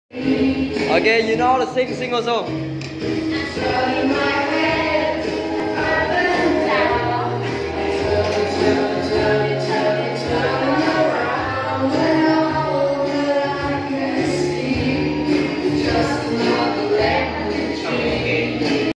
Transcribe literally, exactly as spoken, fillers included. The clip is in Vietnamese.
Okay, you know how to sing, sing also. Show you my